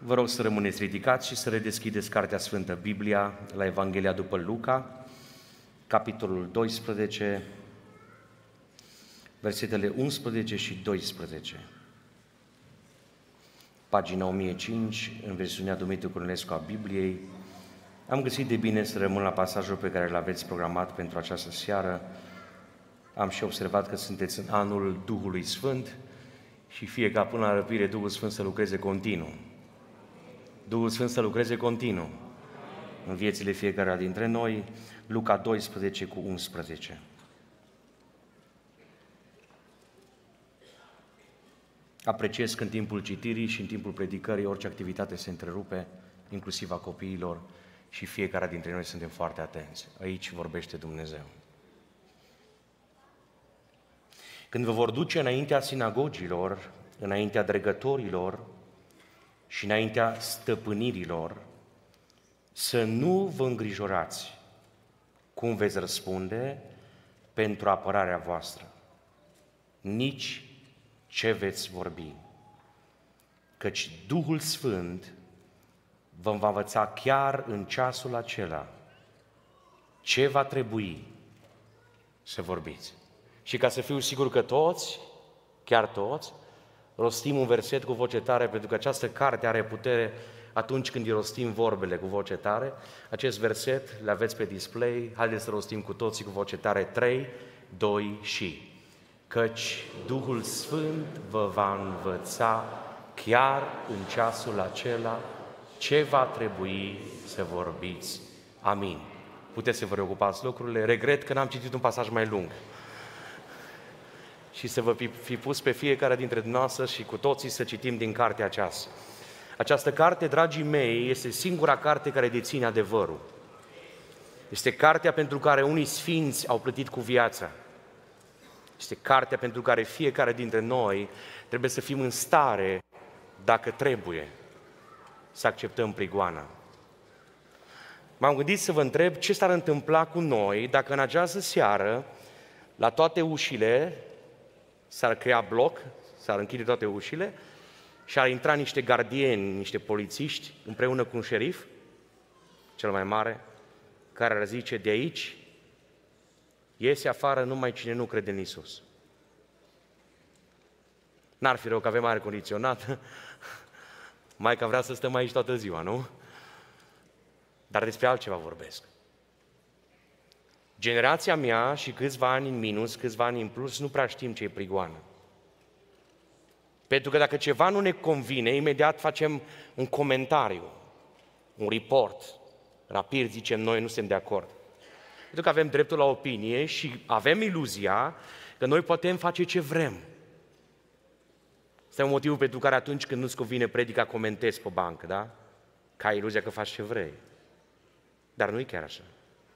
Vă rog să rămâneți ridicați și să redeschideți Cartea Sfântă Biblia la Evanghelia după Luca, capitolul 12, versetele 11 și 12. Pagina 1005, în versiunea Dumitru Cornelescu a Bibliei. Am găsit de bine să rămân la pasajul pe care îl aveți programat pentru această seară. Am și observat că sunteți în anul Duhului Sfânt și fie ca până la răpire Duhul Sfânt să lucreze continuu. Duhul Sfânt să lucreze continuu în viețile fiecăruia dintre noi. Luca 12 cu 11. Apreciez că în timpul citirii și în timpul predicării orice activitate se întrerupe, inclusiv a copiilor, și fiecare dintre noi suntem foarte atenți. Aici vorbește Dumnezeu. Când vă vor duce înaintea sinagogilor, înaintea dregătorilor și înaintea stăpânirilor, să nu vă îngrijorați cum veți răspunde pentru apărarea voastră, nici ce veți vorbi, căci Duhul Sfânt vă va învăța chiar în ceasul acela ce va trebui să vorbiți. Și ca să fiu sigur că toți, chiar toți, rostim un verset cu voce tare, pentru că această carte are putere atunci când îi rostim vorbele cu voce tare. Acest verset le aveți pe display, haideți să rostim cu toții cu voce tare, 3, 2 și... Căci Duhul Sfânt vă va învăța chiar în ceasul acela ce va trebui să vorbiți. Amin. Puteți să vă reocupați lucrurile. Regret că n-am citit un pasaj mai lung. Și să vă fi pus pe fiecare dintre dumneavoastră și cu toții să citim din cartea aceasta. Această carte, dragii mei, este singura carte care deține adevărul. Este cartea pentru care unii sfinți au plătit cu viața. Este cartea pentru care fiecare dintre noi trebuie să fim în stare, dacă trebuie, să acceptăm prigoana. M-am gândit să vă întreb ce s-ar întâmpla cu noi dacă în această seară, la toate ușile, s-ar crea bloc, s-ar închide toate ușile și ar intra niște gardieni, niște polițiști, împreună cu un șerif, cel mai mare, care ar zice: de aici iese afară numai cine nu crede în Iisus. N-ar fi rău că avem aer condiționat, Maica vrea să stăm aici toată ziua, nu? Dar despre altceva vorbesc. Generația mea și câțiva ani în minus, câțiva ani în plus, nu prea știm ce e prigoană. Pentru că dacă ceva nu ne convine, imediat facem un comentariu, un report. Rapid zicem noi nu suntem de acord. Pentru că avem dreptul la opinie și avem iluzia că noi putem face ce vrem. Este un motiv pentru care atunci când nu-ți convine predica, comentezi pe bancă, da? Că ai iluzia că faci ce vrei. Dar nu e chiar așa.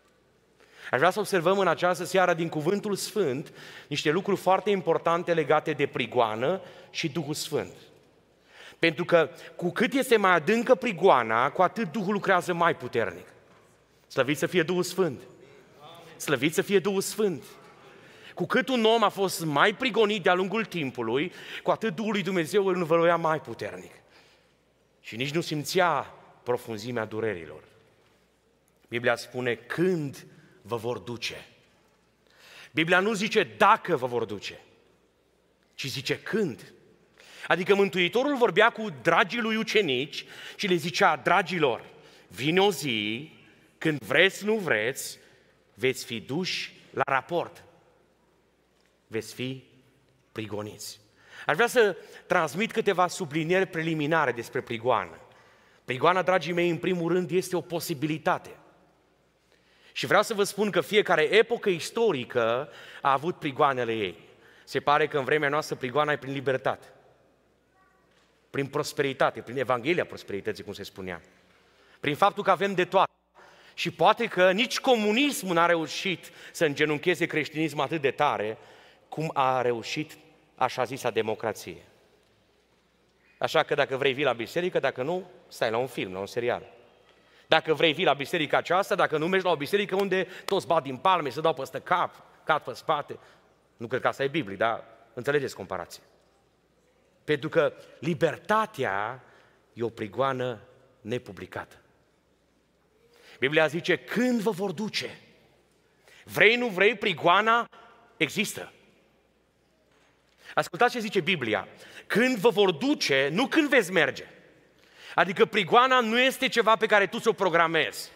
Aș vrea să observăm în această seară din Cuvântul Sfânt niște lucruri foarte importante legate de prigoană și Duhul Sfânt. Pentru că cu cât este mai adâncă prigoana, cu atât Duhul lucrează mai puternic. Slăvit să fie Duhul Sfânt! Slăvit să fie Duhul Sfânt! Cu cât un om a fost mai prigonit de-a lungul timpului, cu atât Duhul lui Dumnezeu îl învăluia mai puternic. Și nici nu simțea profunzimea durerilor. Biblia spune când vă vor duce. Biblia nu zice dacă vă vor duce, ci zice când. Adică Mântuitorul vorbea cu dragii lui ucenici și le zicea: dragilor, vine o zi când vreți, nu vreți, veți fi duși la raport. Veți fi prigoniți. Aș vrea să transmit câteva sublinieri preliminare despre prigoană. Prigoana, dragii mei, în primul rând, este o posibilitate. Și vreau să vă spun că fiecare epocă istorică a avut prigoanele ei. Se pare că în vremea noastră prigoana e prin libertate, prin prosperitate, prin Evanghelia prosperității, cum se spunea, prin faptul că avem de toate. Și poate că nici comunismul n-a reușit să îngenuncheze creștinismul atât de tare cum a reușit așa zisa democrație. Așa că dacă vrei, vii la biserică, dacă nu, stai la un film, la un serial. Dacă vrei, vii la biserica aceasta, dacă nu mergi la o biserică unde toți bat din palme, se dau peste cap, cat pe spate. Nu cred că asta e biblic, dar înțelegeți comparația. Pentru că libertatea e o prigoană nepublicată. Biblia zice, când vă vor duce? Vrei, nu vrei, prigoana există. Ascultați ce zice Biblia. Când vă vor duce, nu când veți merge. Adică prigoana nu este ceva pe care tu ți-o programezi.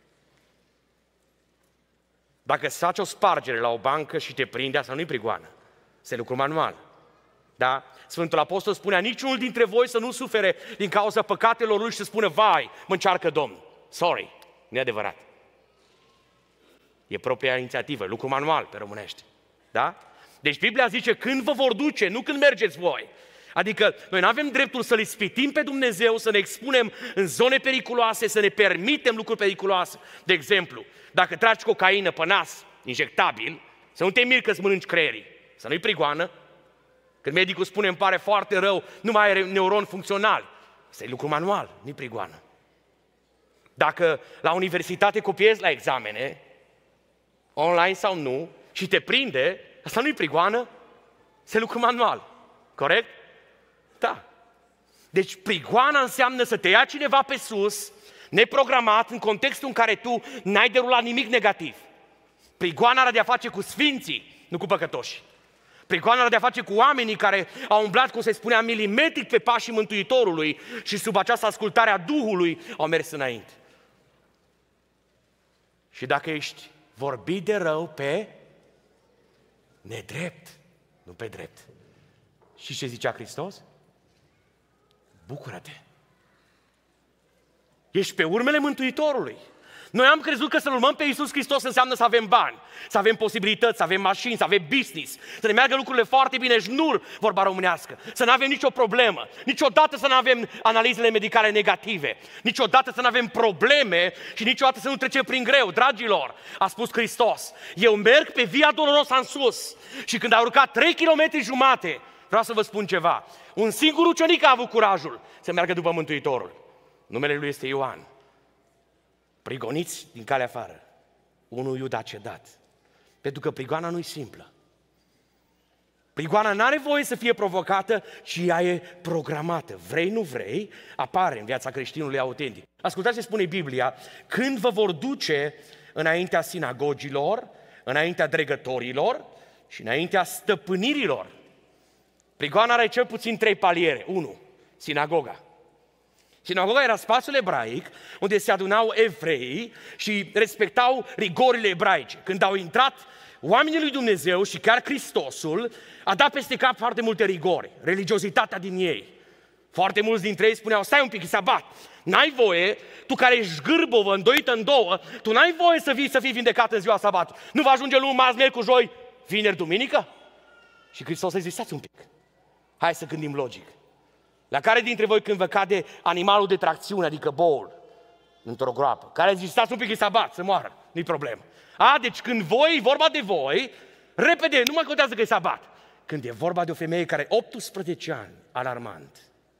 Dacă îți faci o spargere la o bancă și te prinde, asta nu-i prigoană. Este lucru manual. Da? Sfântul Apostol spunea, niciunul dintre voi să nu sufere din cauza păcatelor lui și să spună, vai, mă încearcă Domnul. Sorry, nu e adevărat. E propria inițiativă, lucru manual pe românește. Da? Deci Biblia zice, când vă vor duce, nu când mergeți voi. Adică noi nu avem dreptul să-L ispitim pe Dumnezeu, să ne expunem în zone periculoase, să ne permitem lucruri periculoase. De exemplu, dacă tragi cocaină pe nas, injectabil, să nu te miri că îți mănânci creierii, să nu-i prigoană. Când medicul spune, îmi pare foarte rău, nu mai are neuroni funcționali. Asta e lucru manual, nu-i prigoană. Dacă la universitate copiezi la examene, online sau nu, și te prinde, asta nu-i prigoană, este lucru manual. Corect? Da. Deci prigoana înseamnă să te ia cineva pe sus, neprogramat, în contextul în care tu n-ai derulat nimic negativ. Prigoana are de-a face cu sfinții, nu cu păcătoși. Prigoana are de-a face cu oamenii care au umblat, cum se spunea, milimetric pe pașii Mântuitorului și sub această ascultare a Duhului au mers înainte. Și dacă ești vorbit de rău pe nedrept, nu pe drept. Și ce zicea Hristos? Bucură-te! Ești pe urmele Mântuitorului. Noi am crezut că să-L urmăm pe Iisus Hristos înseamnă să avem bani, să avem posibilități, să avem mașini, să avem business, să ne meargă lucrurile foarte bine, șnur, vorba românească, să nu avem nicio problemă, niciodată să nu avem analizele medicale negative, niciodată să nu avem probleme și niciodată să nu trecem prin greu. Dragilor, a spus Hristos, eu merg pe Via Dolorosa în sus și când a urcat 3 km jumate, vreau să vă spun ceva, un singur ucenic a avut curajul să meargă după Mântuitorul. Numele lui este Ioan. Prigoniți din calea afară. Unul Iuda a cedat. Pentru că prigoana nu e simplă. Prigoana nu are voie să fie provocată, ci ea e programată. Vrei, nu vrei, apare în viața creștinului autentic. Ascultați ce spune Biblia. Când vă vor duce înaintea sinagogilor, înaintea dregătorilor și înaintea stăpânirilor. Prigoana are cel puțin 3 paliere. 1. Sinagoga. Sinagoga era spațiul ebraic unde se adunau evrei și respectau rigorile ebraice. Când au intrat oamenii lui Dumnezeu și chiar Hristosul, a dat peste cap foarte multe rigori, religiozitatea din ei. Foarte mulți dintre ei spuneau, stai un pic, e sabat, n-ai voie, tu care ești gârbovă, îndoită în două, tu n-ai voie să fii vindecat în ziua sabat. Nu va ajunge luni, marți, miercuri, joi, vineri, duminică? Și Hristos a zis, stați un pic, hai să gândim logic. La care dintre voi când vă cade animalul de tracțiune, adică boul, într-o groapă, care zice, stați un pic, e sabat, să moară, nu-i problemă. Deci când voi, vorba de voi, repede, nu mai contează că e sabat. Când e vorba de o femeie care 18 ani, alarmant,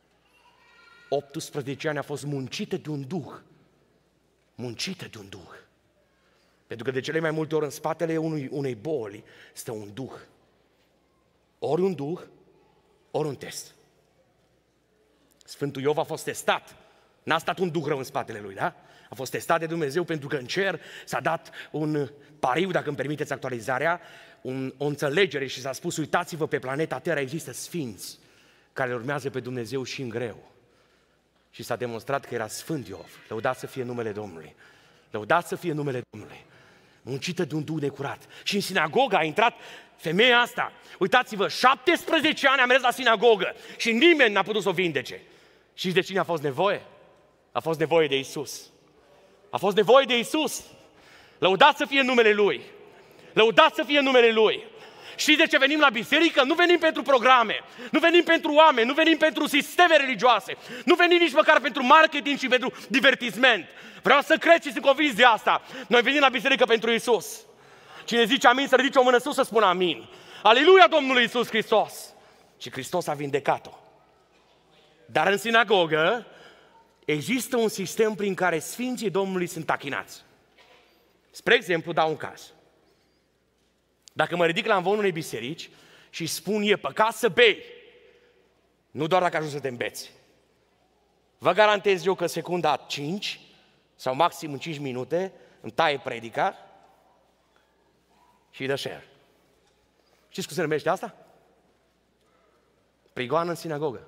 18 ani a fost muncită de un duh. Muncită de un duh. Pentru că de cele mai multe ori în spatele unei boli stă un duh. Ori un duh, ori un test. Sfântul Iov a fost testat. N-a stat un duh rău în spatele lui, da? A fost testat de Dumnezeu pentru că în cer s-a dat un pariu, dacă îmi permiteți actualizarea, o înțelegere și s-a spus, uitați-vă, pe planeta Terra există sfinți care urmează pe Dumnezeu și în greu. Și s-a demonstrat că era Sfânt Iov. Lăudați să fie numele Domnului. Lăudați să fie numele Domnului. Muncită de un duh necurat. Și în sinagogă a intrat femeia asta. Uitați-vă, 17 ani a mers la sinagogă și nimeni n-a putut să o vindece. Și de cine a fost nevoie? A fost nevoie de Iisus. A fost nevoie de Iisus. Lăudați să fie numele Lui. Lăudați să fie numele Lui. Știți de ce venim la biserică? Nu venim pentru programe, nu venim pentru oameni, nu venim pentru sisteme religioase, nu venim nici măcar pentru marketing și pentru divertisment. Vreau să cred și sunt convins de asta. Noi venim la biserică pentru Iisus. Cine zice amin, să ridice o mână sus să spună amin. Aleluia Domnului Iisus Hristos! Și Hristos a vindecat-o. Dar în sinagogă există un sistem prin care Sfinții Domnului sunt tachinați. Spre exemplu, dau un caz. Dacă mă ridic la amvonul unei biserici și spun, e păcat să bei, nu doar dacă ajungi să te îmbeți. Vă garantez eu că secunda 5 sau maxim în 5 minute îmi taie predica și îi dă share. Știți cum se numește asta? Prigoană în sinagogă.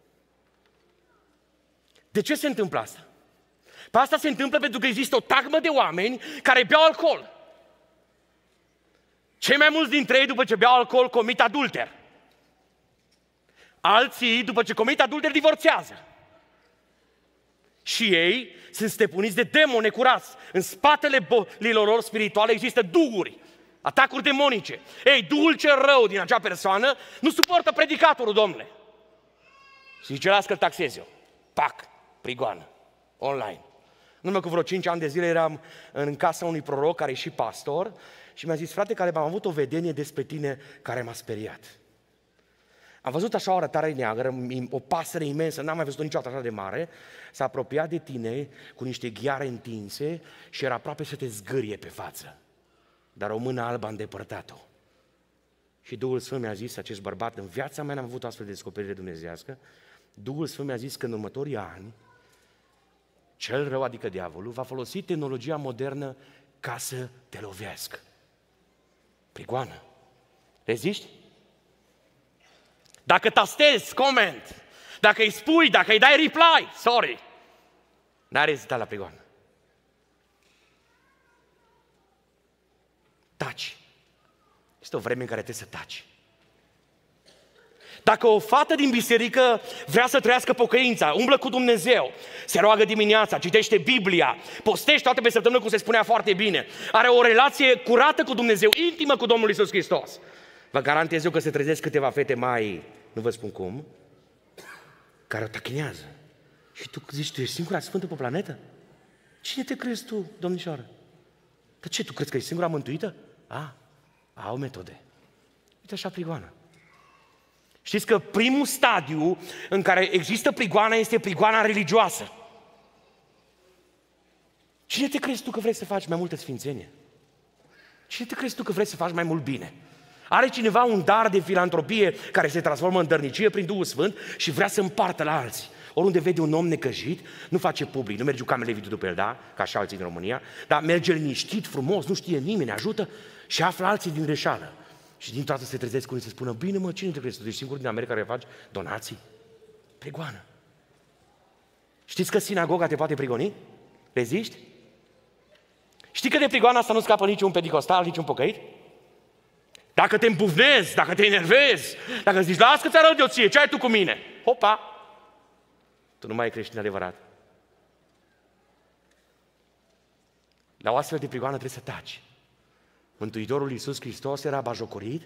De ce se întâmplă asta? Pe asta se întâmplă pentru că există o tagmă de oameni care beau alcool. Cei mai mulți dintre ei, după ce beau alcool, comit adulter. Alții, după ce comit adulter, divorțează. Și ei sunt stăpâniți de demoni necurați. În spatele bolilor lor spirituale există duhuri, atacuri demonice. Ei, duhul cel rău din acea persoană nu suportă predicatorul, domnule. Și zice, las că-l taxez eu. Pac, prigoană, online. În urmă cu vreo 5 ani de zile eram în casa unui proroc care e și pastor și mi-a zis, frate, care am avut o vedenie despre tine care m-a speriat. Am văzut așa o arătare neagră, o pasăre imensă, n-am mai văzut niciodată așa de mare, s-a apropiat de tine cu niște ghiare întinse și era aproape să te zgârie pe față. Dar o mână albă a îndepărtat-o. Și Duhul Sfânt mi-a zis, acest bărbat, în viața mea n-am avut astfel de descoperire dumnezeiască, Duhul Sfânt mi-a zis că în următorii ani, cel rău, adică diavolul, va folosi tehnologia modernă ca să te lovească. Prigoană. Reziști? Dacă tastezi comment, dacă îi spui, dacă îi dai reply, sorry, n-ai rezistat la prigoană. Taci. Este o vreme în care trebuie să taci. Dacă o fată din biserică vrea să trăiască pocăința, umblă cu Dumnezeu, se roagă dimineața, citește Biblia, postește toate pe săptămână, cum se spunea foarte bine, are o relație curată cu Dumnezeu, intimă cu Domnul Iisus Hristos, vă garantez eu că se trezesc câteva fete mai, nu vă spun cum, care o tachinează. Și tu zici, tu ești singura sfântă pe planetă? Cine te crezi tu, domnișoară? Dar ce, tu crezi că ești singura mântuită? Au metode. Uite așa prigoana. Știți că primul stadiu în care există prigoana este prigoana religioasă. Cine te crezi tu că vrei să faci mai multă sfințenie? Cine te crezi tu că vrei să faci mai mult bine? Are cineva un dar de filantropie care se transformă în dărnicie prin Duhul Sfânt și vrea să împartă la alții. Oriunde vede un om necăjit, nu face public, nu merge cu camerele video după el, da? Ca și alții din România, dar merge liniștit, frumos, nu știe nimeni, ajută și află alții din greșeală. Și dintr-o dată se trezesc unii să spună, bine mă, cine te crezi? Tu ești singur din America care faci donații? Prigoană. Știți că sinagoga te poate prigoni? Reziști? Știi că de prigoana asta nu scapă niciun pedicostal, niciun pocăit? Dacă te împufnezi, dacă te enervezi, dacă zici, las că ți-arăt eu ție, ce ai tu cu mine? Hopa! Tu nu mai ești creștin adevărat. La o astfel de prigoană trebuie să taci. Mântuitorul Iisus Hristos era bajocorit,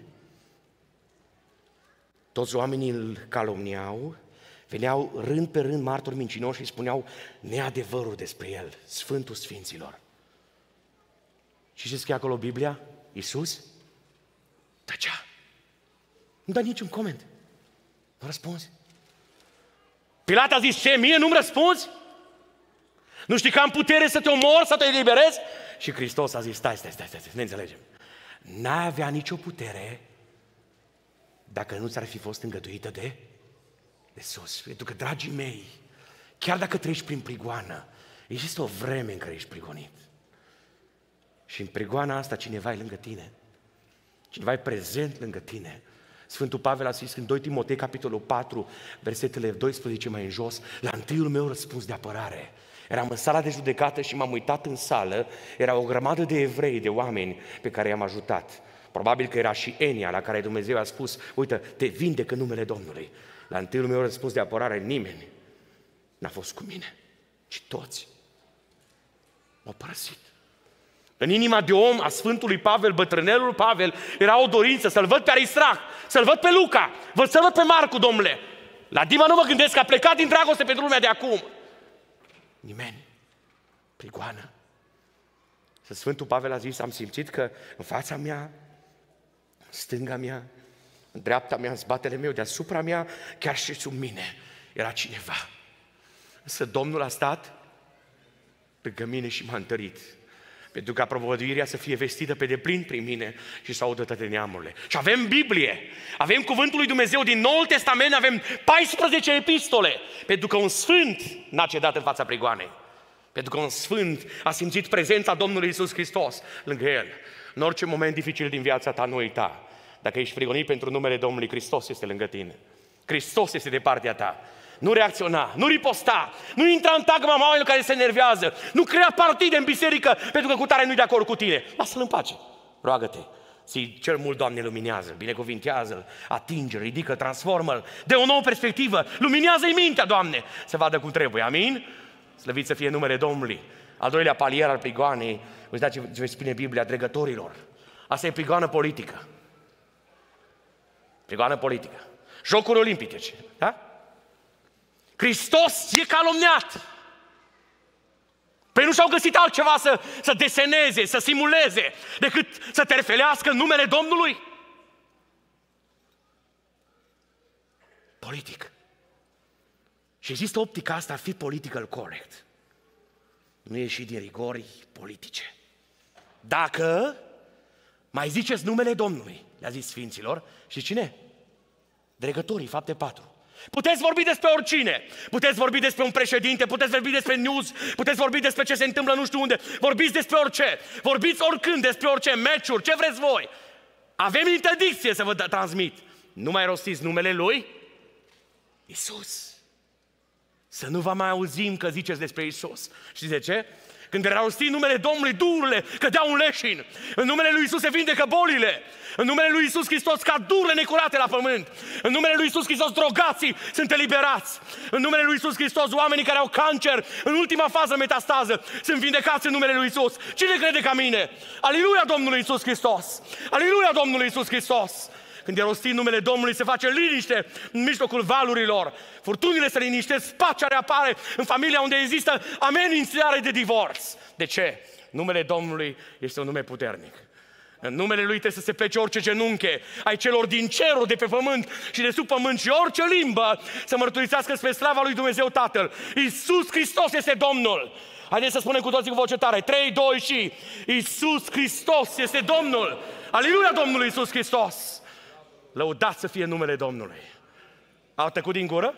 toți oamenii îl calomniau, veneau rând pe rând martori mincinoși și spuneau neadevărul despre el, Sfântul Sfinților. Și știți că e acolo Biblia? Iisus tăcea. Nu da niciun coment. Nu răspunzi. Pilat a zis, ce, mie nu-mi răspunzi? Nu știi că am putere să te omor, să te eliberez? Și Hristos a zis, stai, ne înțelegem. N-ai avea nicio putere dacă nu ți-ar fi fost îngăduită de sus. Pentru că, dragii mei, chiar dacă treci prin prigoană, există o vreme în care ești prigonit. Și în prigoana asta cineva e lângă tine. Cineva e prezent lângă tine. Sfântul Pavel a zis în 2 Timotei, capitolul 4, versetele 12 mai în jos, la întâiul meu răspuns de apărare. Eram în sala de judecată și m-am uitat în sală, era o grămadă de evrei, de oameni pe care i-am ajutat. Probabil că era și Enia, la care Dumnezeu a spus, uite, te vindecă în numele Domnului. La întâiul meu răspuns de apărare, nimeni n-a fost cu mine, ci toți m-au părăsit. În inima de om a Sfântului Pavel, bătrânelul Pavel, era o dorință să-l văd pe Aristarh, să-l văd pe Luca, să-l văd pe Marcu, domnule. La Dima nu mă gândesc că a plecat din dragoste pentru lumea de acum. Nimeni. Prigoană. Și Sfântul Pavel a zis, am simțit că în fața mea, în stânga mea, în dreapta mea, în spatele meu, deasupra mea, chiar și sub mine, era cineva. Însă Domnul a stat lângă mine și m-a întărit. Pentru ca propovăduirea să fie vestită pe deplin prin mine și să audă toate neamurile. Și avem Biblie, avem Cuvântul lui Dumnezeu din Noul Testament, avem 14 epistole, pentru că un sfânt n-a cedat în fața prigoanei. Pentru că un sfânt a simțit prezența Domnului Iisus Hristos lângă el. În orice moment dificil din viața ta, nu uita. Dacă ești prigonit pentru numele Domnului, Hristos este lângă tine. Hristos este de partea ta. Nu reacționa, nu riposta, nu intra în tagma oamenilor care se enervează, nu crea partide în biserică pentru că cutare nu-i de acord cu tine. Lasă-l în pace, roagă-te. Zi cel mult, Doamne, luminează-l, binecuvintează-l, atinge-l, ridică, transformă-l, dă o nouă perspectivă, luminează-i mintea, Doamne, să vadă cum trebuie, amin? Slăvit să fie numele Domnului. Al doilea palier al prigoanei, uitați ce spune Biblia, dregătorilor. Asta e prigoană politică. Prigoană politică. Jocuri olimpice, da? Hristos e calomniat. Păi nu și-au găsit altceva să deseneze, să simuleze, decât să terfelească în numele Domnului? Politic. Și există optica asta, ar fi political corect. Nu ieși din rigori politice. Dacă mai ziceți numele Domnului, le-a zis Sfinților, și cine? Dregătorii, Fapte 4. Puteți vorbi despre oricine, puteți vorbi despre un președinte, puteți vorbi despre news, puteți vorbi despre ce se întâmplă nu știu unde, vorbiți despre orice, vorbiți oricând despre orice, meciuri, ce vreți voi. Avem interdicție să vă transmit. Nu mai rostiți numele Lui Iisus. Să nu vă mai auzim că ziceți despre Iisus. Știți de ce? Când era rostit numele Domnului, dururile cădeau în leșin. În numele Lui Iisus se vindecă bolile. În numele Lui Iisus Hristos cad dururile necurate la pământ. În numele Lui Iisus Hristos drogații sunt eliberați. În numele Lui Iisus Hristos oamenii care au cancer în ultima fază metastază sunt vindecați în numele Lui Iisus. Cine crede ca mine? Aliluia Domnului Iisus Hristos! Aliluia Domnului Iisus Hristos! Când e rostit numele Domnului, se face liniște în mijlocul valurilor. Furtunile se liniștesc, pacea reapare în familia unde există amenințare de divorț. De ce? Numele Domnului este un nume puternic. În numele Lui trebuie să se plece orice genunche ai celor din cerul, de pe pământ și de sub pământ și orice limbă să mărturisească spre slava lui Dumnezeu Tatăl. Iisus Hristos este Domnul. Haideți să spunem cu toții cu voce tare. 3, 2 și Iisus Hristos este Domnul. Aleluia Domnului Iisus Hristos. Lăudați să fie numele Domnului. Au tăcut din gură?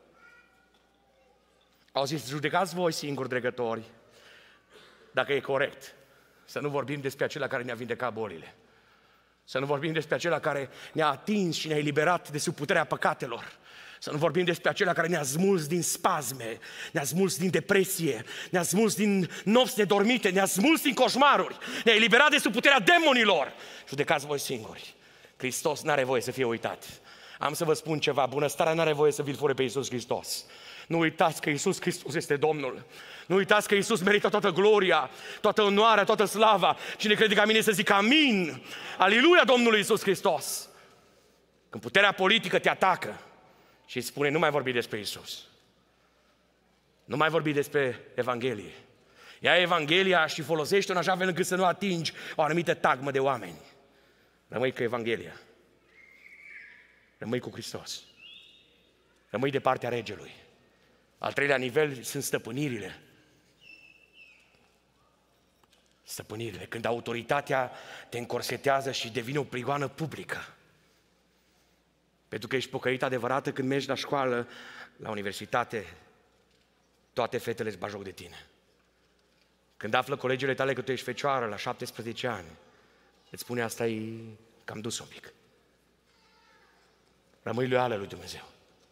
Au zis, judecați voi singuri, dregători, dacă e corect. Să nu vorbim despre acela care ne-a vindecat bolile. Să nu vorbim despre acela care ne-a atins și ne-a eliberat de sub puterea păcatelor. Să nu vorbim despre acela care ne-a smuls din spasme, ne-a smuls din depresie, ne-a smuls din nopți nedormite, ne-a smuls din coșmaruri, ne-a eliberat de sub puterea demonilor. Judecați voi singuri. Hristos n-are voie să fie uitat. Am să vă spun ceva, bunăstarea n-are voie să vi-l fure pe Iisus Hristos. Nu uitați că Iisus Hristos este Domnul. Nu uitați că Iisus merită toată gloria, toată onoarea, toată slava. Cine crede ca mine să zic amin. Aleluia Domnului Iisus Hristos. Când puterea politică te atacă și îți spune nu mai vorbi despre Iisus. Nu mai vorbi despre Evanghelie. Ia Evanghelia și folosește-o în așa fel încât să nu atingi o anumită tagmă de oameni. Rămâi cu Evanghelia. Rămâi cu Hristos. Rămâi de partea Regelui. Al treilea nivel sunt stăpânirile. Stăpânirile. Când autoritatea te încorsetează și devine o prigoană publică. Pentru că ești pocăit adevărată când mergi la școală, la universitate, toate fetele îți bag joc de tine. Când află colegele tale că tu ești fecioară la 17 ani, îți spune asta e cam dus un pic. Rămâi loială lui Dumnezeu.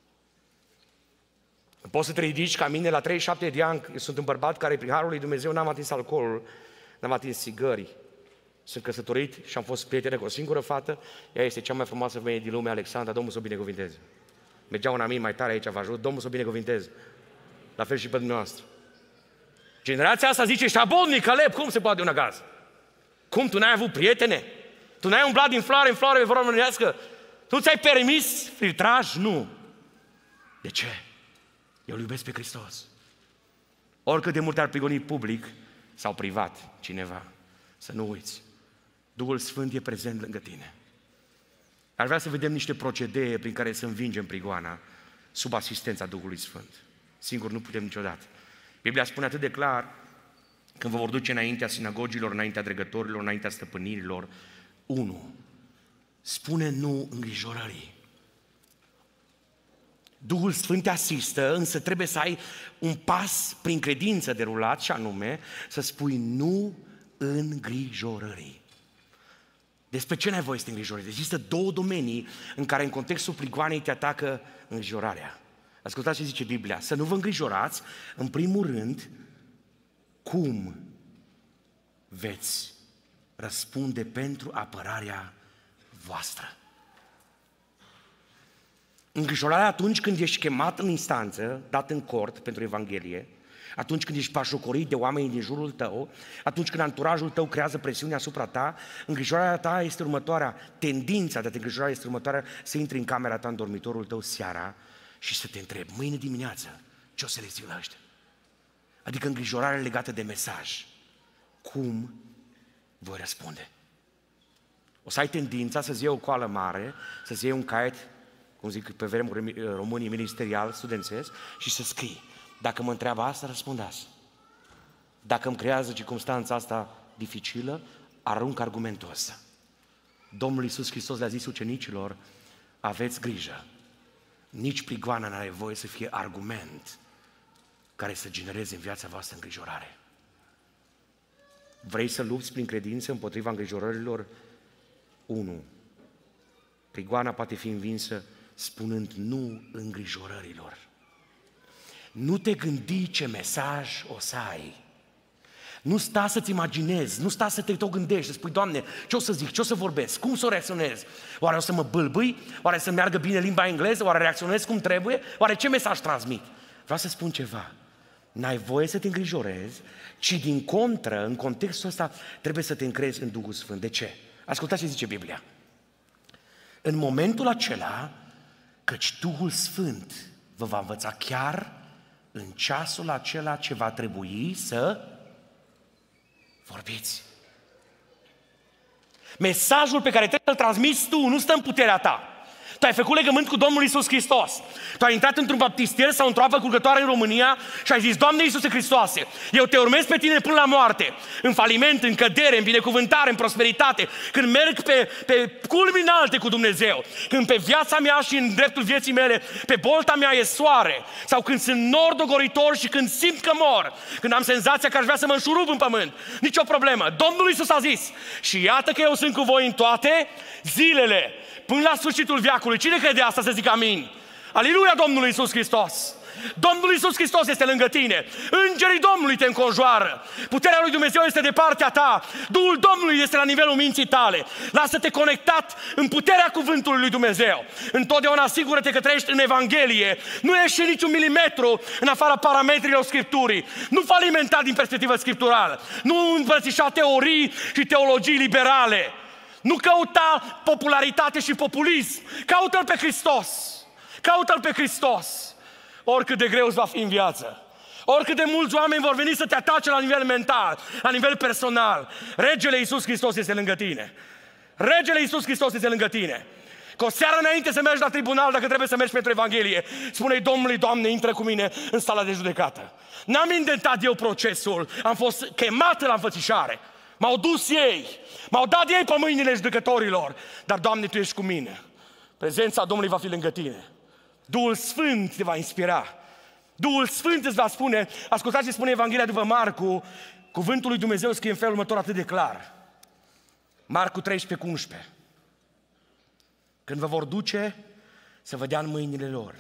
Poți să te ridici ca mine la 37 de ani, sunt un bărbat care prin harul lui Dumnezeu n-am atins alcoolul, n-am atins țigării. Sunt căsătorit și am fost prietene cu o singură fată, ea este cea mai frumoasă femeie din lume, Alexandra, Domnul să o binecuvinteze. Mergea un amin mai tare aici, vă ajut, Domnul să o binecuvinteze. La fel și pe dumneavoastră. Generația asta zice, șabodnic, Caleb, cum se poate un agaz? Cum, tu n-ai avut prietene? Tu n-ai umblat din floare în floare pe vorba românească? Tu ți-ai permis filtraj? Nu. De ce? Eu îl iubesc pe Hristos. Oricât de mult ar prigoni public sau privat cineva, să nu uiți. Duhul Sfânt e prezent lângă tine. Ar vrea să vedem niște procedee prin care să învingem prigoana sub asistența Duhului Sfânt. Singur nu putem niciodată. Biblia spune atât de clar când vă vor duce înaintea sinagogilor, înaintea dregătorilor, înaintea stăpânirilor. 1. Spune nu îngrijorării. Duhul Sfânt te asistă, însă trebuie să ai un pas prin credință derulat, și anume să spui nu îngrijorării. Despre ce n-ai voie să te îngrijorezi? Există două domenii în care în contextul prigoanei te atacă îngrijorarea. Ascultați ce zice Biblia. Să nu vă îngrijorați, în primul rând, cum veți răspunde pentru apărarea voastră. Îngrijorarea atunci când ești chemat în instanță, dat în cort pentru Evanghelie, atunci când ești bașocorit de oamenii din jurul tău, atunci când anturajul tău creează presiune asupra ta, îngrijorarea ta este următoarea, tendința de a te îngrijora este următoarea, să intri în camera ta, în dormitorul tău seara și să te întrebi, mâine dimineață, ce o să le zic la ăștia? Adică îngrijorarea legată de mesaj. Cum voi răspunde? O să ai tendința să-ți iei o coală mare, să-ți iei un caiet, cum zic pe vremuri românii, ministerial, studențesc, și să scrii. Dacă mă întreabă asta, răspund asta. Dacă îmi creează circumstanța asta dificilă, arunc argumentul ăsta. Domnul Iisus Hristos le-a zis ucenicilor, aveți grijă, nici prigoana n-are voie să fie argument care să genereze în viața voastră îngrijorare. Vrei să lupți prin credință împotriva îngrijorărilor? 1. Prigoana poate fi învinsă spunând nu îngrijorărilor. Nu te gândi ce mesaj o să ai. Nu sta să-ți imaginezi, nu sta să te tot gândești, să spui, Doamne, ce o să zic, ce o să vorbesc, cum să o reacționez? Oare o să mă bâlbâi? Oare să meargă bine limba engleză? Oare reacționez cum trebuie? Oare ce mesaj transmit? Vreau să spun ceva. N-ai voie să te îngrijorezi, ci din contră, în contextul ăsta, trebuie să te încrezi în Duhul Sfânt. De ce? Ascultați ce zice Biblia. În momentul acela, căci Duhul Sfânt vă va învăța chiar în ceasul acela ce va trebui să vorbiți. Mesajul pe care trebuie să-l transmiți tu nu stă în puterea ta. Tu ai făcut legământ cu Domnul Iisus Hristos. Tu ai intrat într-un baptister sau într-o apă curgătoare în România și ai zis, Doamne Iisuse Hristoase, eu te urmez pe tine până la moarte, în faliment, în cădere, în binecuvântare, în prosperitate, când merg pe culmi înalte cu Dumnezeu, când pe viața mea și în dreptul vieții mele, pe bolta mea e soare, sau când sunt nor dogoritor și când simt că mor, când am senzația că aș vrea să mă înșurub în pământ. Nicio problemă. Domnul Iisus a zis, și iată că eu sunt cu voi în toate zilele, până la sfârșitul veacului. Cine crede asta să zică amin? Aleluia Domnului Iisus Hristos! Domnul Iisus Hristos este lângă tine. Îngerii Domnului te înconjoară. Puterea lui Dumnezeu este de partea ta. Duhul Domnului este la nivelul minții tale. Lasă-te conectat în puterea cuvântului lui Dumnezeu. Întotdeauna asigură-te că trăiești în Evanghelie. Nu ieși niciun milimetru în afara parametrilor Scripturii. Nu falimenta din perspectivă scripturală. Nu îmbrățișa teorii și teologii liberale. Nu căuta popularitate și populism. Caută-L pe Hristos. Caută-L pe Hristos. Oricât de greu îți va fi în viață. Oricât de mulți oameni vor veni să te atace la nivel mental, la nivel personal. Regele Iisus Hristos este lângă tine. Regele Iisus Hristos este lângă tine. Că o seară înainte să mergi la tribunal, dacă trebuie să mergi pentru Evanghelie, spune-i Domnului, Doamne, intră cu mine în sala de judecată. N-am inventat eu procesul, am fost chemat la înfățișare. M-au dus ei, m-au dat ei pe mâinile judecătorilor. Dar, Doamne, Tu ești cu mine. Prezența Domnului va fi lângă tine. Duhul Sfânt te va inspira. Duhul Sfânt îți va spune, ascultați ce spune Evanghelia după Marcu, cuvântul lui Dumnezeu scrie în felul următor atât de clar. Marcu 13:11. Când vă vor duce, să vă dea în mâinile lor.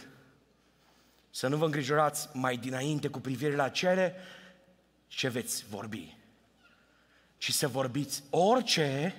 Să nu vă îngrijorați mai dinainte cu privire la cele ce veți vorbi, ci să vorbiți orice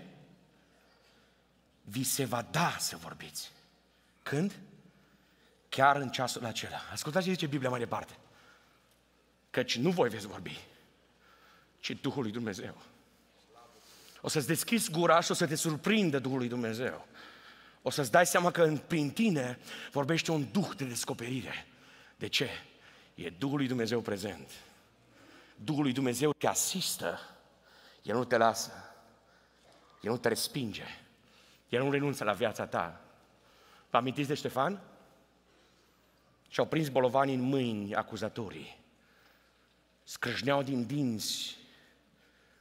vi se va da să vorbiți. Când? Chiar în ceasul acela. Ascultați ce zice Biblia mai departe. Căci nu voi veți vorbi, ci Duhul lui Dumnezeu. O să-ți deschizi gura și o să te surprindă Duhul lui Dumnezeu. O să-ți dai seama că prin tine vorbește un duh de descoperire. De ce? E Duhul lui Dumnezeu prezent. Duhul lui Dumnezeu te asistă. El nu te lasă. El nu te respinge. El nu renunță la viața ta. Vă amintiți de Ștefan? Și-au prins bolovanii în mâini acuzatorii. Scrâșneau din dinți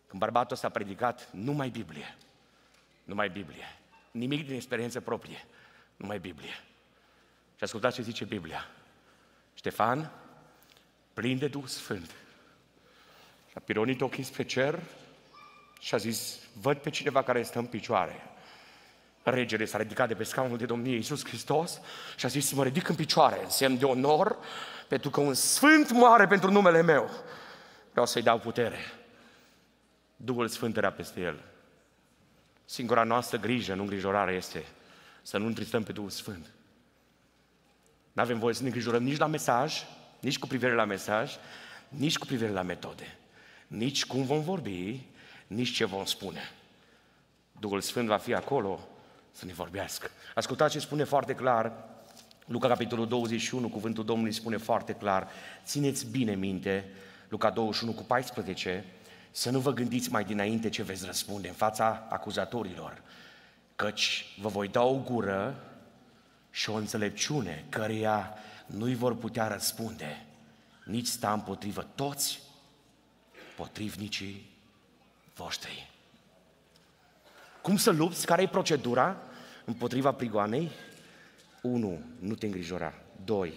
Când bărbatul ăsta a predicat, numai Biblie. Numai Biblie. Nimic din experiență proprie. Numai Biblie. Și ascultați ce zice Biblia. Ștefan, plin de Duh Sfânt, și-a pironit ochii spre cer și a zis, văd pe cineva care stă în picioare. Regele s-a ridicat de pe scaunul de domnie, Iisus Hristos, și a zis, mă ridic în picioare, în semn de onor, pentru că un sfânt moare pentru numele meu. Vreau să-i dau putere. Duhul Sfânt era peste el. Singura noastră grijă, nu îngrijorare, este să nu întristăm pe Duhul Sfânt. Nu avem voie să ne îngrijorăm nici la mesaj, nici cu privire la mesaj, nici cu privire la metode, nici cum vom vorbi, nici ce vom spune. Duhul Sfânt va fi acolo să ne vorbească. Ascultați ce spune foarte clar Luca, capitolul 21, cuvântul Domnului spune foarte clar, țineți bine minte, Luca 21 cu 14, să nu vă gândiți mai dinainte ce veți răspunde în fața acuzatorilor, căci vă voi da o gură și o înțelepciune căreia nu-i vor putea răspunde, nici sta împotrivă toți potrivnicii voștri. Cum să lupți? Care e procedura împotriva prigoanei? 1. Nu te îngrijora. 2.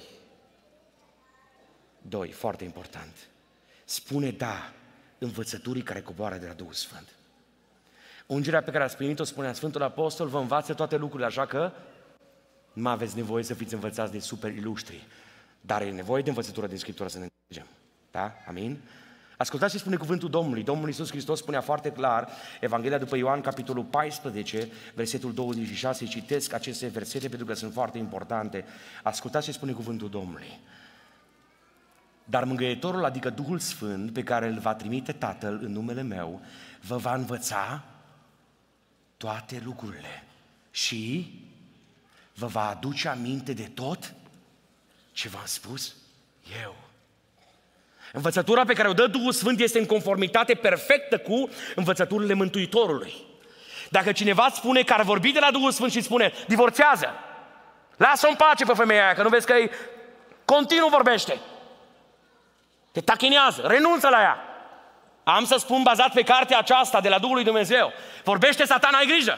Foarte important. Spune da învățăturii care coboară de la Duhul Sfânt. Ungerea pe care ați primit-o, spunea Sfântul Apostol, vă învață toate lucrurile, așa că nu aveți nevoie să fiți învățați de super ilustri, dar e nevoie de învățătură din Scriptură să ne înțelegem. Da? Amin? Ascultați ce spune cuvântul Domnului. Domnul Iisus Hristos spunea foarte clar, Evanghelia după Ioan, capitolul 14, versetul 26, citesc aceste versete pentru că sunt foarte importante. Ascultați ce spune cuvântul Domnului. Dar Mângâietorul, adică Duhul Sfânt, pe care îl va trimite Tatăl în numele meu, vă va învăța toate lucrurile și vă va aduce aminte de tot ce v-am spus eu. Învățătura pe care o dă Duhul Sfânt este în conformitate perfectă cu învățăturile Mântuitorului. Dacă cineva îți spune că ar vorbi de la Duhul Sfânt și spune, divorțează, lasă-o în pace pe femeia aia, că nu vezi că continuu vorbește, te tachinează, renunță la ea. Am să spun bazat pe cartea aceasta de la Duhul lui Dumnezeu. Vorbește Satana, ai grijă.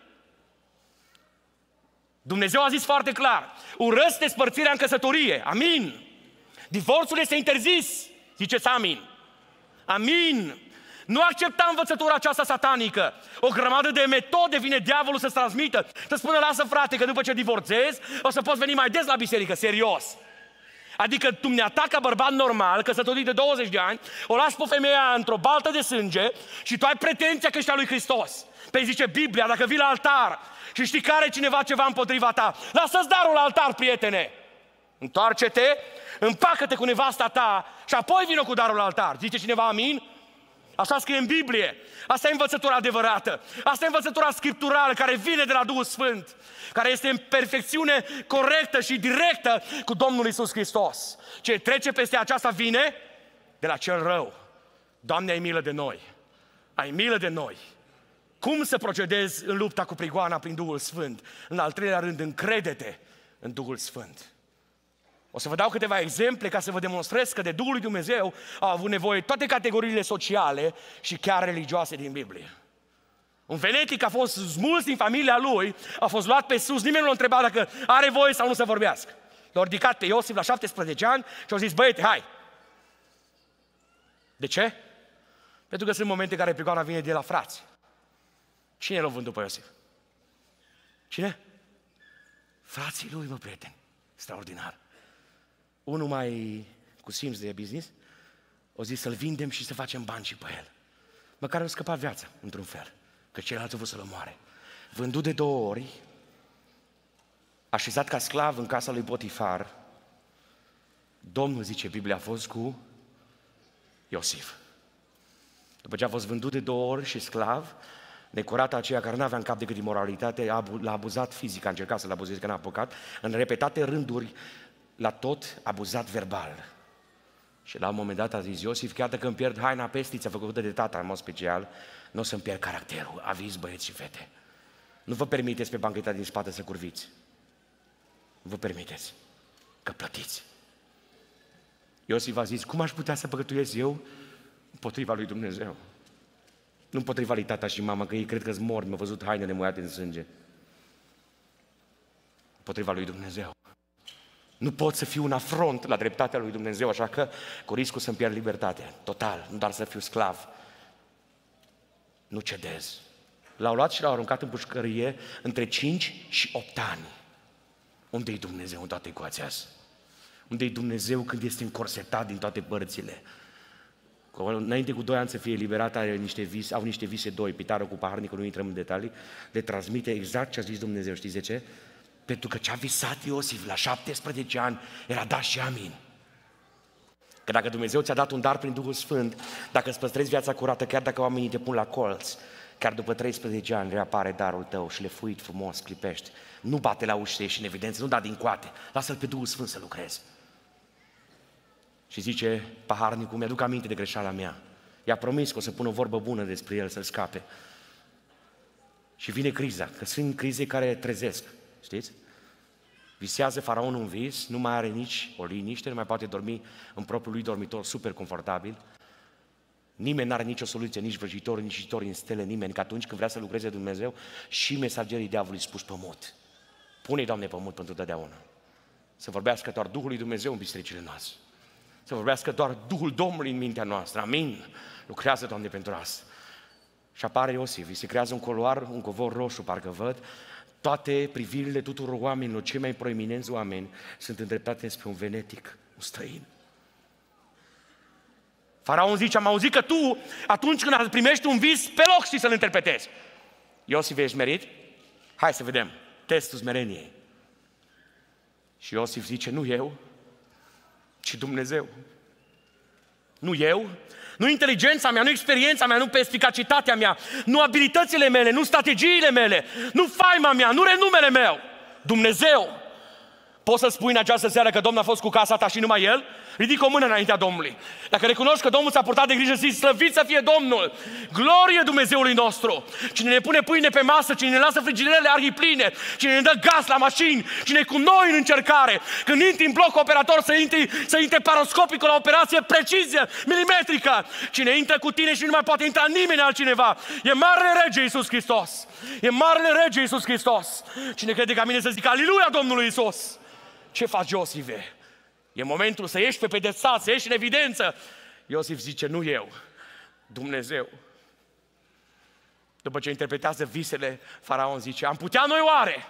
Dumnezeu a zis foarte clar, urăsc despărțirea în căsătorie, amin. Divorțul este interzis, ziceți amin. Amin. Nu accepta învățătura aceasta satanică. O grămadă de metode vine diavolul să-ți transmită. Să spună, lasă frate, că după ce divorțezi, o să poți veni mai des la biserică, serios. Adică dumneata ca bărbat normal, căsătorit de 20 de ani, o lași pe femeia într-o baltă de sânge și tu ai pretenția că ești a lui Hristos. Păi zice Biblia, dacă vii la altar și știi că are cineva ceva împotriva ta, lasă-ți darul la altar, prietene. Întoarce-te, împacă-te cu nevasta ta și apoi vină cu darul la altar. Zice cineva amin? Așa scrie în Biblie. Asta e învățătura adevărată. Asta e învățătura scripturală care vine de la Duhul Sfânt, care este în perfecțiune corectă și directă cu Domnul Iisus Hristos. Ce trece peste aceasta vine de la cel rău. Doamne, ai milă de noi. Ai milă de noi. Cum să procedezi în lupta cu prigoana prin Duhul Sfânt? În al treilea rând, încrede-te în Duhul Sfânt. O să vă dau câteva exemple ca să vă demonstrez că de Duhul lui Dumnezeu au avut nevoie toate categoriile sociale și chiar religioase din Biblie. Un venetic a fost smuls din familia lui, a fost luat pe sus, nimeni nu l-a întrebat dacă are voie sau nu să vorbească. L-a ridicat pe Iosif la 17 ani și a zis, băiete, hai! De ce? Pentru că sunt momente în care prigoana vine de la frați. Cine l-a vândut pe Iosif? Cine? Frații lui, mă, prieteni. Extraordinar. Unul mai cu simț de business o zis să-l vindem și să facem bani și pe el. Măcar o scăpa viața, într-un fel, că ceilalți au vrut să-l omoare. Vândut de 2 ori, așezat ca sclav în casa lui Potifar, Domnul, zice Biblia, a fost cu Iosif. După ce a fost vândut de 2 ori și sclav, necurata aceea care n-avea în cap decât imoralitate, l-a abuzat fizic, a încercat să-l abuzeze, că n-a apucat, în repetate rânduri, l-a tot abuzat verbal. Și la un moment dat a zis Iosif, chiar dacă îmi pierd haina pestiță făcută de tata în mod special, nu o să-mi pierd caracterul. Aviz, băieți și fete. Nu vă permiteți pe bancheta din spate să curviți. Nu vă permiteți, că plătiți. Iosif a zis, cum aș putea să păcătuiesc eu împotriva lui Dumnezeu? Nu împotriva lui tata și mama, că ei cred că-s morți, mi-au văzut hainele muiate în sânge. Împotriva lui Dumnezeu. Nu pot să fiu un afront la dreptatea lui Dumnezeu, așa că cu riscul să-mi pierd libertatea. Total, nu doar să fiu sclav. Nu cedez. L-au luat și l-au aruncat în pușcărie între 5 și 8 ani. Unde-i Dumnezeu în toată ecuația asta? Unde-i Dumnezeu când este încorsetat din toate părțile? Înainte cu 2 ani să fie eliberat, au niște vise 2, Pitarul cu paharnicul, nu intrăm în detalii, le transmite exact ce a zis Dumnezeu. Știți de ce? Pentru că ce a visat Iosif la 17 ani era da și amin. Că dacă Dumnezeu ți-a dat un dar prin Duhul Sfânt, dacă îți păstrezi viața curată, chiar dacă oamenii te pun la colț, chiar după 13 ani reapare darul tău și lefuit frumos, clipești. Nu bate la ușă să ieși în evidență, nu da din coate, lasă-L pe Duhul Sfânt să lucreze. Și zice paharnicul, mi-aduc aminte de greșeala mea. I-a promis că o să pună o vorbă bună despre el, să-l scape. Și vine criza, că sunt crize care trezesc, știți? Visează faraonul un vis, nu mai are nici o liniște, nu mai poate dormi în propriul lui dormitor super confortabil. Nimeni n-are nicio soluție, nici vrăjitori, nici cititori în stele, nimeni, că atunci când vrea să lucreze Dumnezeu și mesagerii diavolului spuși pe mut. Pune-i, Doamne, pe mut pentru totdeauna. Să vorbească doar Duhul lui Dumnezeu în bisericile noastre. Să vorbească doar Duhul Domnului în mintea noastră. Amin. Lucrează, Doamne, pentru asta. Și apare Iosif, îi se creează un coloar, un covor roșu, parcă văd. Toate privirile tuturor oamenilor, cei mai proeminenți oameni, sunt îndreptate spre un venetic, un străin. Faraon zice, am auzit că tu, atunci când primești un vis, pe loc știi să-l interpretezi. Iosif, ești merit? Hai să vedem. Testul smereniei. Și Iosif zice, nu eu, ci Dumnezeu. Nu eu, nu inteligența mea, nu experiența mea, nu perspicacitatea mea, nu abilitățile mele, nu strategiile mele, nu faima mea, nu renumele meu. Dumnezeu. Poți să spui în această seară că Domnul a fost cu casa ta și numai El? Ridică o mână înaintea Domnului. Dacă recunoști că Domnul ți-a purtat de grijă, zici, slăvit să fie Domnul! Glorie Dumnezeului nostru! Cine ne pune pâine pe masă, cine ne lasă frigiderele arhipline, cine ne dă gaz la mașini, cine e cu noi în încercare, când intri în bloc operator să intri paroscopic la operație precizie, milimetrică, cine intră cu tine și nu mai poate intra nimeni altcineva, e Marele Rege Iisus Hristos! E Marele Rege Iisus Hristos! Cine crede ca mine să zică Aliluia Domnului Iisus! Ce faci, Iosife? E momentul să ieși pe pedestal, să ieși în evidență. Iosif zice, nu eu, Dumnezeu. După ce interpretează visele, faraon zice, am putea noi oare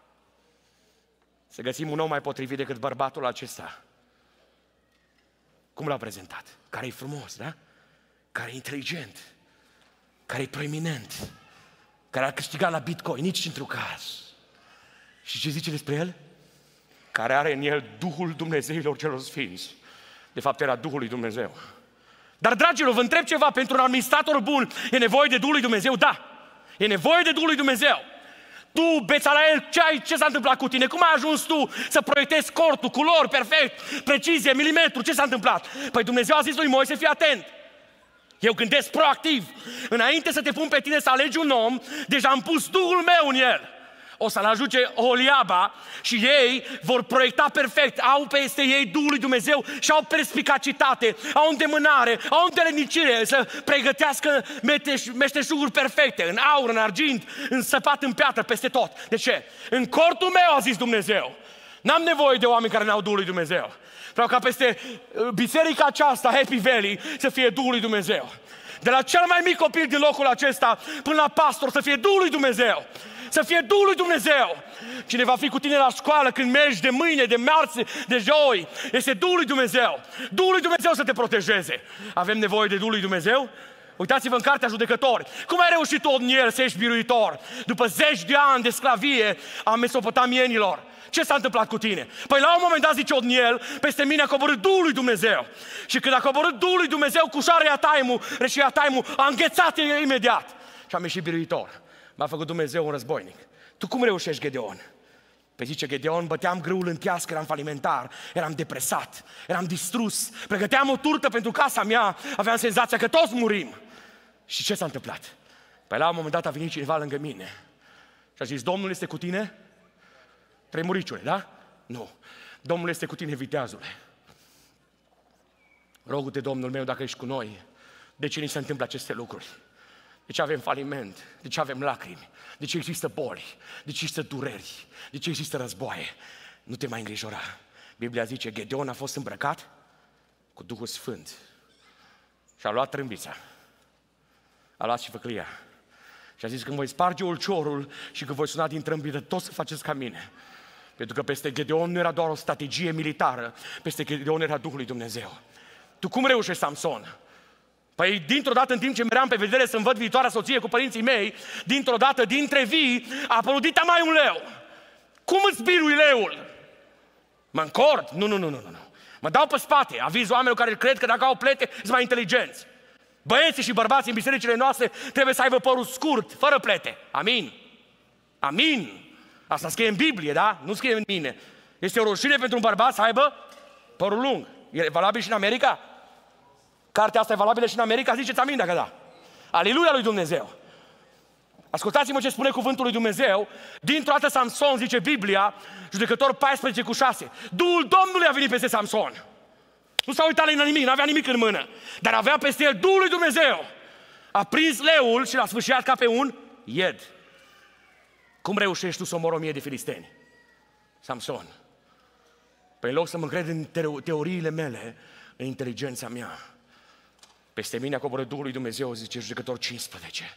să găsim un om mai potrivit decât bărbatul acesta? Cum l-a prezentat? Care e frumos, da? Care e inteligent, care e proeminent, care a câștigat la Bitcoin, nici într-un caz. Și ce zice despre el? Care are în el Duhul Dumnezeilor celor sfinți. De fapt, era Duhul lui Dumnezeu. Dar, dragilor, vă întreb ceva, pentru un administrator bun e nevoie de Duhul lui Dumnezeu? Da. E nevoie de Duhul lui Dumnezeu. Tu, Bețalael, ce s-a întâmplat cu tine? Cum ai ajuns tu să proiectezi cortul, culori, perfect, precizie, milimetru? Ce s-a întâmplat? Păi Dumnezeu a zis lui Moise, fii atent. Eu gândesc proactiv. Înainte să te pun pe tine să alegi un om, deja am pus Duhul meu în el. O să-l ajute Oliaba și ei vor proiecta perfect, au peste ei Duhul lui Dumnezeu și au perspicacitate, au îndemânare, au îndeletnicire să pregătească meșteșuguri perfecte, în aur, în argint, însăpat în piatră, peste tot. De ce? În cortul meu, a zis Dumnezeu. N-am nevoie de oameni care n-au Duhul lui Dumnezeu. Vreau ca peste biserica aceasta, Happy Valley, să fie Duhul lui Dumnezeu. De la cel mai mic copil din locul acesta până la pastor să fie Duhul lui Dumnezeu. Să fie Duhul lui Dumnezeu. Cine va fi cu tine la școală când mergi de mâine, de marți, de joi, este Duhul lui Dumnezeu. Duhul lui Dumnezeu să te protejeze. Avem nevoie de Duhul lui Dumnezeu? Uitați-vă în Cartea Judecători. Cum ai reușit tu, Otniel, să ești biruitor? După 10 de ani de sclavie a mesopotamienilor. Ce s-a întâmplat cu tine? Păi la un moment dat, zice Otniel, peste mine a coborât Duhul lui Dumnezeu. Și când a coborât Duhul lui Dumnezeu, cușarea Iataimu, reșii Iataimu, a înghețat imediat. Și am ieșit biruitor. M-a făcut Dumnezeu un războinic. Tu cum reușești, Gedeon? Păi zice Gedeon, băteam grâul în tească, eram falimentar, eram depresat, eram distrus, pregăteam o turtă pentru casa mea, aveam senzația că toți murim. Și ce s-a întâmplat? Păi la un moment dat a venit cineva lângă mine și a zis, Domnul este cu tine? Tremuriciule, da? Nu. Domnul este cu tine, viteazule. Rogu-te, Domnul meu, dacă ești cu noi, de ce ni se întâmplă aceste lucruri? De ce avem faliment? De ce avem lacrimi? De ce există boli? De ce există dureri? De ce există războaie? Nu te mai îngrijora. Biblia zice, Gedeon a fost îmbrăcat cu Duhul Sfânt și a luat trâmbița, a luat și făclia și a zis, când voi sparge ulciorul și când voi suna din trâmbiță, toți să faceți ca mine. Pentru că peste Gedeon nu era doar o strategie militară, peste Gedeon era Duhul lui Dumnezeu. Tu cum reușești, Samson? Păi, dintr-o dată, în timp ce meream pe vedere să-mi văd viitoarea soție cu părinții mei, dintr-o dată, dintre vii, a apărut dita mai un leu. Cum îți birui leul? Mă încord? Nu. Mă dau pe spate, aviz oamenilor care cred că dacă au plete, sunt mai inteligenți. Băieții și bărbații în bisericile noastre trebuie să aibă părul scurt, fără plete. Amin. Amin. Asta scrie în Biblie, da? Nu scrie în mine. Este o rușine pentru un bărbat să aibă părul lung. E valabil și în America? Cartea asta e valabilă și în America? Ziceți amin dacă da. Aleluia lui Dumnezeu. Ascultați-mă ce spune cuvântul lui Dumnezeu. Dintr-o dată Samson, zice Biblia, Judecător 14:6. Duhul Domnului a venit peste Samson. Nu s-a uitat la nimic, nu avea nimic în mână. Dar avea peste el Duhul lui Dumnezeu. A prins leul și l-a sfâșiat ca pe un ied. Cum reușești tu să omori 1000 de filisteni? Samson. Păi în loc să mă încred în teoriile mele, în inteligența mea, peste mine a coborât Duhul lui Dumnezeu, zice Judecător 15.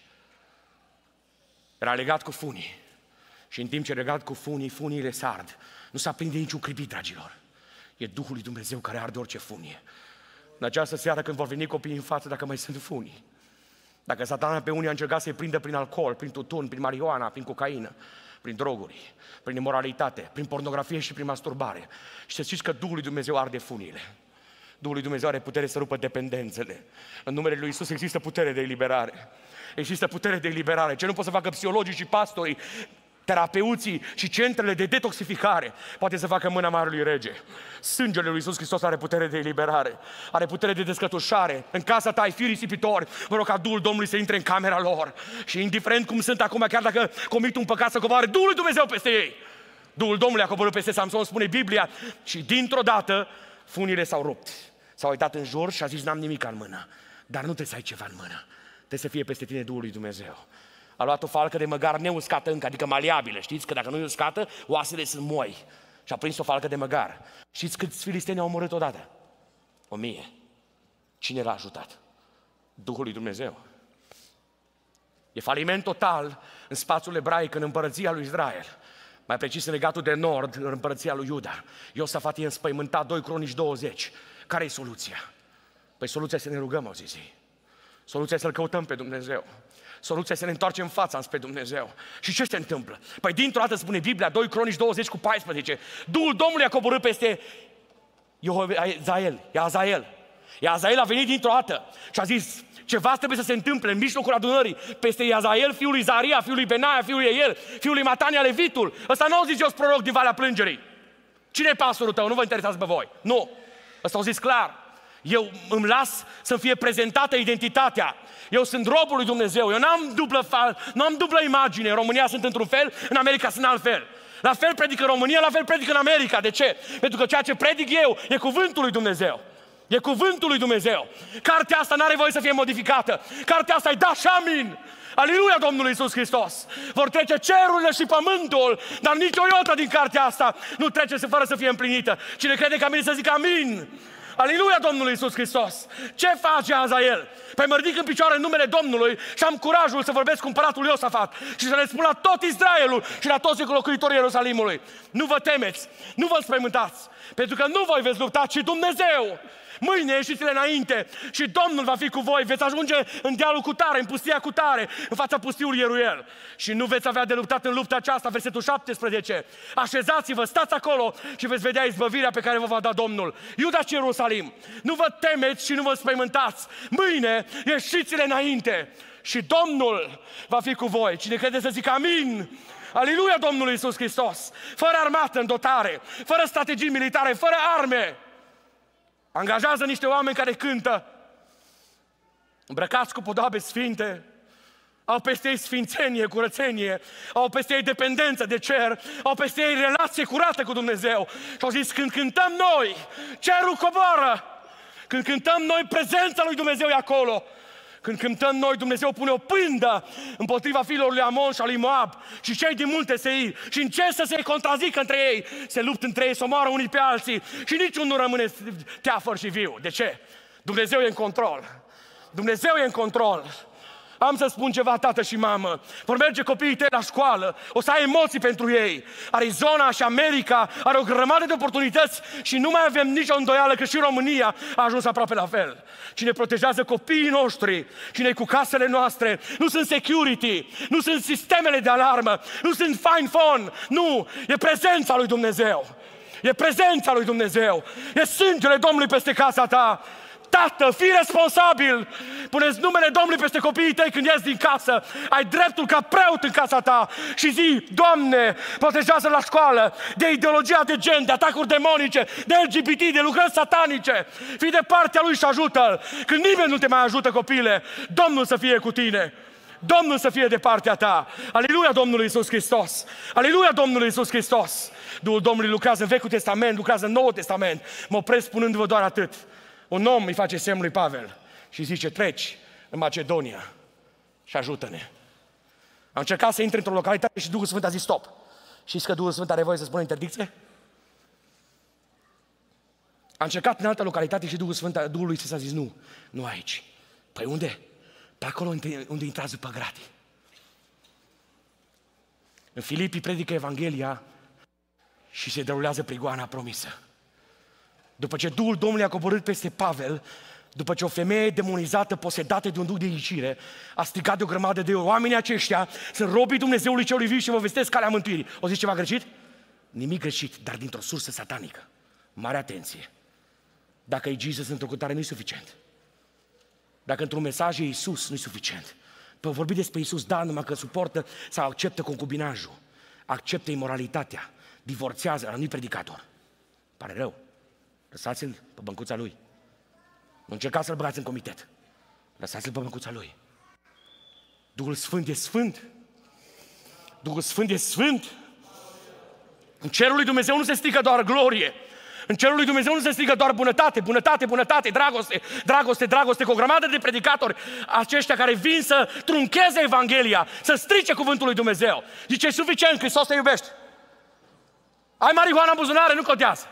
Era legat cu funii. Și în timp ce legat cu funii, funiile se ard. Nu s-a prinde niciun cripit, dragilor. E Duhul lui Dumnezeu care arde orice funie. În această seară când vor veni copiii în față, dacă mai sunt funii, dacă Satana pe unii a încercat să-i prindă prin alcool, prin tutun, prin marihuana, prin cocaină, prin droguri, prin imoralitate, prin pornografie și prin masturbare. Și să știți că Duhul lui Dumnezeu arde funiile. Duhul lui Dumnezeu are putere să rupă dependențele. În numele lui Iisus există putere de eliberare. Există putere de eliberare. Ce nu pot să facă psihologii și pastorii, terapeuții și centrele de detoxificare, poate să facă mâna Marelui Rege. Sângele lui Iisus Hristos are putere de eliberare, are putere de descătușare. În casa ta ai fi risipitori, mă rog ca Duhul Domnului să intre în camera lor și indiferent cum sunt acum, chiar dacă comit un păcat, să coboare Duhul lui Dumnezeu peste ei. Duhul Domnului a coborât peste Samson, spune Biblia, și dintr-o dată funile s-au rupt. S-a uitat în jur și a zis, n-am nimic în mână, dar nu trebuie să ai ceva în mână. Trebuie să fie peste tine Duhul lui Dumnezeu. A luat o falcă de măgar neuscată încă, adică maleabilă. Știți că dacă nu e uscată, oasele sunt moi. Și a prins o falcă de măgar. Știți câți filisteni au omorât odată? 1000. Cine l-a ajutat? Duhul lui Dumnezeu. E faliment total în spațiul ebraic, în împărăția lui Israel. Mai precis în Regatul de Nord, în împărăția lui Iuda. Iosafat e înspăimântat, 2 Cronici 20. Care e soluția? Păi soluția e să ne rugăm, au zis ei. Soluția e să-L căutăm pe Dumnezeu. Soluția e să ne întoarcem fața spre Dumnezeu. Și ce se întâmplă? Păi dintr-o dată spune Biblia, 2 Cronici 20:14, Duhul Domnului a coborât peste Iazael. Iazael a venit dintr-o dată și a zis, ceva trebuie să se întâmple în mijlocul adunării, peste Iazael, fiul lui Zaria, fiul lui Benaia, fiul lui Eiel, fiul lui Matania, levitul. Ăsta nu au zis, eu sunt proroc din Valea Plângerii. Cine e pastorul tău? Nu vă interesați pe voi. Nu. Ăsta au zis clar. Eu îmi las să fie prezentată identitatea. Eu sunt robul lui Dumnezeu. Eu n-am dublă imagine. În România sunt într-un fel, în America sunt altfel. La fel predică în România, la fel predică în America. De ce? Pentru că ceea ce predic eu e cuvântul lui Dumnezeu. E cuvântul lui Dumnezeu. Cartea asta n-are voie să fie modificată. Cartea asta e da și amin. Aleluia Domnului Iisus Hristos. Vor trece cerurile și pământul, dar nici o iotă din cartea asta nu trece fără să fie împlinită. Cine crede că amin să zică amin. Aleluia Domnului Iisus Hristos! Ce face Azael? Păi mă ridic în picioare în numele Domnului și am curajul să vorbesc cu împăratul Iosafat și să le spun la tot Israelul și la toți locuitorii Ierusalimului. Nu vă temeți, nu vă înspăimântați, pentru că nu voi veți lupta, ci Dumnezeu. Mâine ieșiți-le înainte și Domnul va fi cu voi. Veți ajunge în dealul cu tare, în pustia cu tare, în fața pustiului Ieruel. Și nu veți avea de luptat în lupta aceasta, versetul 17. Așezați-vă, stați acolo și veți vedea izbăvirea pe care vă va da Domnul. Iuda și Ierusalim, nu vă temeți și nu vă spăimântați. Mâine ieșiți-le înainte și Domnul va fi cu voi. Cine crede să zică amin? Aleluia Domnului Iisus Hristos! Fără armată în dotare, fără strategii militare, fără arme. Angajează niște oameni care cântă, îmbrăcați cu podoabe sfinte, au peste ei sfințenie, curățenie, au peste ei dependență de cer, au peste ei relație curată cu Dumnezeu. Și au zis, când cântăm noi, cerul coboară. Când cântăm noi, prezența lui Dumnezeu e acolo. Când cântăm noi, Dumnezeu pune o pândă împotriva fiilor lui Amon și a lui Moab și cei din munte Seir și încerc să se contrazică între ei, se luptă între ei, să omoară unii pe alții și niciunul nu rămâne teafăr și viu. De ce? Dumnezeu e în control. Dumnezeu e în control. Am să spun ceva, tată și mamă. Vor merge copiii tăi la școală, o să ai emoții pentru ei. Arizona și America are o grămadă de oportunități și nu mai avem nicio îndoială că și România a ajuns aproape la fel. Cine protejează copiii noștri, cine e cu casele noastre, nu sunt security, nu sunt sistemele de alarmă, nu sunt fine phone, nu, e prezența lui Dumnezeu. E prezența lui Dumnezeu. E sângele Domnului peste casa ta. Tată, fii responsabil! Puneți numele Domnului peste copiii tăi când ies din casă. Ai dreptul ca preot în casa ta și zi, Doamne, protejează la școală de ideologia de gen, de atacuri demonice, de LGBT, de lucrări satanice. Fii de partea lui și ajută-l. Când nimeni nu te mai ajută, copile, Domnul să fie cu tine. Domnul să fie de partea ta. Aleluia Domnului Iisus Hristos. Aleluia Domnului Iisus Hristos. Duhul Domnului lucrează în Vechiul Testament, lucrează în Noul Testament. Mă opresc spunându-vă doar atât. Un om îi face semn lui Pavel și zice, treci în Macedonia și ajută-ne. Am încercat să intre într-o localitate și Duhul Sfânt a zis stop. Știți că Duhul Sfânt are voie să spună interdicție? Am încercat în altă localitate și Duhul lui Iisus a zis nu aici. Păi unde? Pe acolo unde intrați după gratii. În Filipii predică Evanghelia și se derulează prigoana promisă. După ce Duhul Domnului a coborât peste Pavel, după ce o femeie demonizată, posedată de un duh de ghicire, a strigat de o grămadă de ori, oamenii aceștia sunt robii Dumnezeului celui viu și vă vestesc calea mântuirii. O zis ceva greșit? Nimic greșit, dar dintr-o sursă satanică. Mare atenție! Dacă e Jesus într-o cântare, nu-i suficient. Dacă într-un mesaj e Iisus, nu-i suficient. Păi vorbi despre Iisus, da, numai că suportă sau acceptă concubinajul, acceptă imoralitatea, divorțează, nu-i predicator. Pare rău. Lăsați-l pe băncuța lui. Nu încercați să-l băgați în comitet. Lăsați-l pe băncuța lui. Duhul Sfânt e Sfânt. Duhul Sfânt e Sfânt. În cerul lui Dumnezeu nu se strică doar glorie. În cerul lui Dumnezeu nu se strică doar bunătate, bunătate, bunătate, dragoste, dragoste, dragoste, cu o grămadă de predicatori, aceștia care vin să truncheze Evanghelia, să strice cuvântul lui Dumnezeu. Zice, e suficient, Hristos te iubește. Ai marihuana în buzunare, nu contează.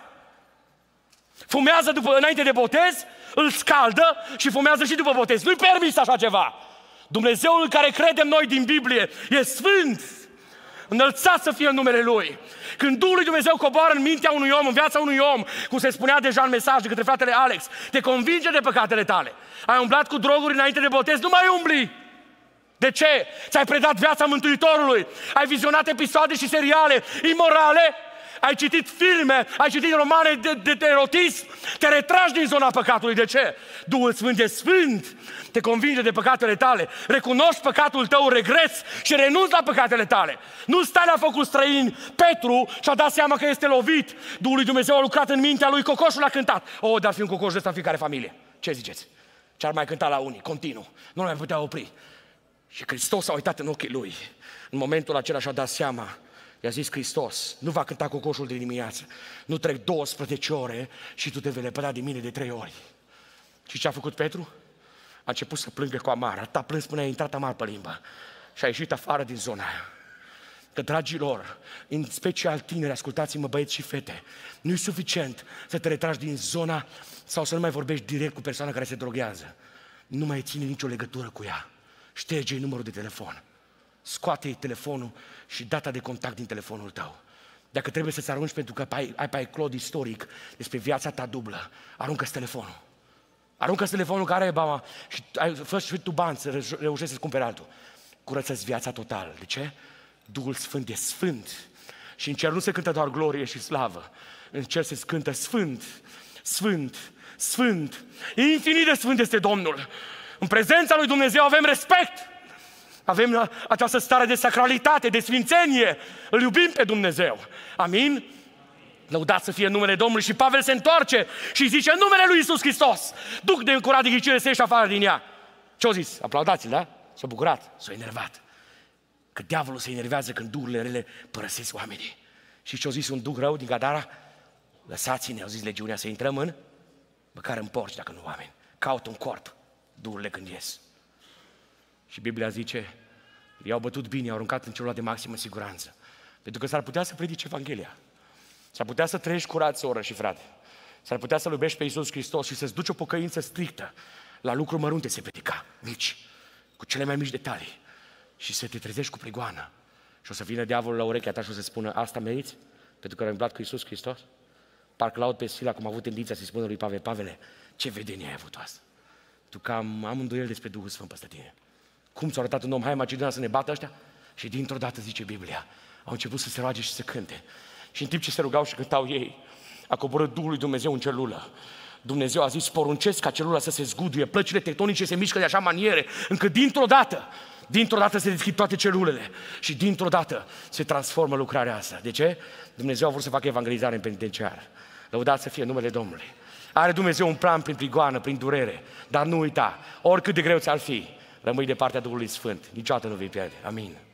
Fumează înainte de botez, îl scaldă și fumează și după botez. Nu-i permis așa ceva. Dumnezeul în care credem noi din Biblie e sfânt. Înălțat să fie numele Lui. Când Duhul lui Dumnezeu coboară în mintea unui om, în viața unui om, cum se spunea deja în mesaj de către fratele Alex, te convinge de păcatele tale. Ai umblat cu droguri înainte de botez, nu mai umbli. De ce? Ți-ai predat viața Mântuitorului. Ai vizionat episoade și seriale imorale. Ai citit filme, ai citit romane de erotism, te retragi din zona păcatului. De ce? Duhul Sfânt e Sfânt, te convinge de păcatele tale, recunoști păcatul tău, regreți și renunți la păcatele tale. Nu stai la focul străin. Petru și-a dat seama că este lovit. Duhul lui Dumnezeu a lucrat în mintea lui, cocoșul a cântat. Dar fi un cocoș ăsta în fiecare familie. Ce ziceți? Ce-ar mai cânta la unii, continuu. Nu mai putea opri. Și Hristos a uitat în ochii lui. În momentul acela și-a dat seama. I-a zis Hristos, nu va cânta cocoșul de dimineață. Nu trec 12 ore și tu te vei lepăda de mine de 3 ori. Și ce a făcut Petru? A început să plângă cu amar. Atât a plâns până a intrat amar pe limbă. Și a ieșit afară din zona aia. Că, dragilor, în special tineri, ascultați-mă, băieți și fete, nu e suficient să te retragi din zona sau să nu mai vorbești direct cu persoana care se droghează. Nu mai ține nicio legătură cu ea. Șterge-i numărul de telefon. Scoate-i telefonul și data de contact din telefonul tău. Dacă trebuie să-ți arunci pentru că ai pe iCloud istoric despre viața ta dublă, aruncă-ți telefonul. Aruncă-ți telefonul care are bama și fă și tu bani să reușești să-ți cumperi altul. Curăță-ți viața total. De ce? Duhul Sfânt e Sfânt. Și în cer nu se cântă doar glorie și slavă. În cer se cântă Sfânt, Sfânt, Sfânt. Infinit de Sfânt este Domnul. În prezența lui Dumnezeu avem respect. Avem această stare de sacralitate, de sfințenie. Îl iubim pe Dumnezeu. Amin? Lăudați să fie numele Domnului. Și Pavel se întoarce și zice, în numele lui Iisus Hristos, duc de încurat de ghicire, să ieși afară din ea. Ce-au zis? Aplaudați-l, da? S-a bucurat, s-a enervat. Că diavolul se enervează când duhurile rele părăsesc oamenii. Și ce-au zis un duh rău din Gadara? Lăsați-ne, au zis legiunea, să intrăm măcar în porci, dacă nu oameni. Caută un corp, duhurile când ies. Și Biblia zice, i-au bătut bine, i-au aruncat în celula de maximă siguranță. Pentru că s-ar putea să predici Evanghelia. S-ar putea să trăiești curat, soră și frate. S-ar putea să-L iubești pe Iisus Hristos și să-ți duci o pocăință strictă. La lucruri mărunte se predica, mici, cu cele mai mici detalii. Și să te trezești cu prigoană. Și o să vină diavolul la urechea ta și o să spună, asta meriți? Pentru că ai umblat cu Iisus Hristos? Parcă l-aud pe Sila cum a avut tendința să-i spună lui Pavel, Pavele, ce vedenie ai avut asta? Tu că am îndoiel despre Duhul Sfânt peste tine. Cum ți-a arătat un om, hai Macedonia să ne bată ăștia? Și dintr-o dată, zice Biblia, au început să se roage și să cânte. Și în timp ce se rugau și cântau ei, a coborât Duhul lui Dumnezeu în celulă. Dumnezeu a zis, poruncesc ca celula să se zguduie, plăcile tectonice se mișcă de așa maniere, încât dintr-o dată se deschid toate celulele și dintr-o dată se transformă lucrarea asta. De ce? Dumnezeu a vrut să facă evangelizare în penitenciar. Lăudați să fie numele Domnului. Are Dumnezeu un plan prin prigoană, prin durere, dar nu uita, oricât de greu ți-ar fi, rămâi de partea Duhului Sfânt, niciodată nu vei pierde. Amin.